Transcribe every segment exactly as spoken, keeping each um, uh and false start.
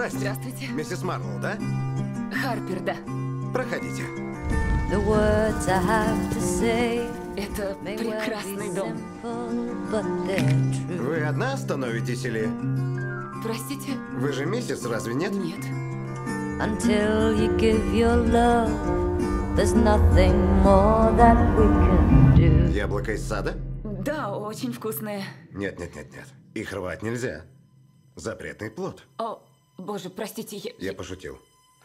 Здрасте. Здравствуйте. Миссис Марлоу, да? Харпер, да. Проходите. The words I have to say Это may well прекрасный be дом. simple, but they're true. Вы одна становитесь или... Простите? Вы же миссис, разве нет? Нет. Until you give your love, there's nothing more that we can do. Яблоко из сада? Да, очень вкусное. Нет, нет, нет, нет. Их рвать нельзя. Запретный плод. О, боже, простите, я... Я пошутил.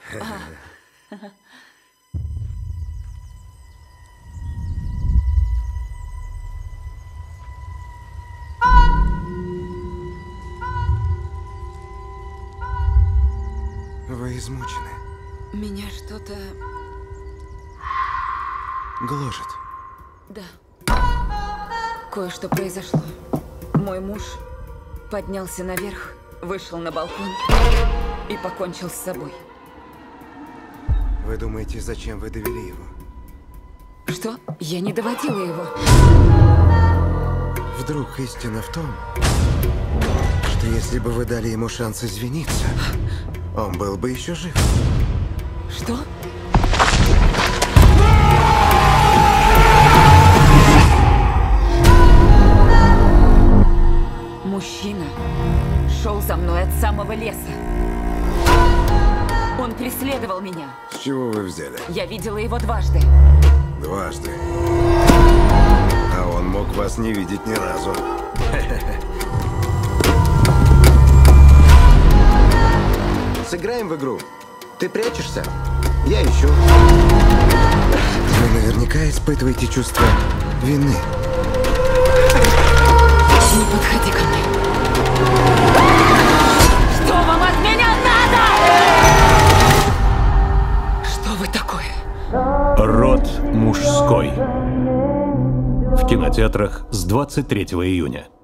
Вы измучены. Меня что-то... Гложет. Да. Кое-что произошло. Мой муж поднялся наверх, вышел на балкон и покончил с собой. Вы думаете, зачем вы довели его? Что? Я не доводила его. Вдруг истина в том, что если бы вы дали ему шанс извиниться, он был бы еще жив. Что? Мужчина шел за мной от самого леса. Он преследовал меня. С чего вы взяли? Я видела его дважды. Дважды. А он мог вас не видеть ни разу. Сыграем в игру. Ты прячешься? Я ищу. Вы наверняка испытываете чувство вины. Не подходи ко мне. Что вам от меня надо? Что вы такое? Род мужской. В кинотеатрах с двадцать третьего июня.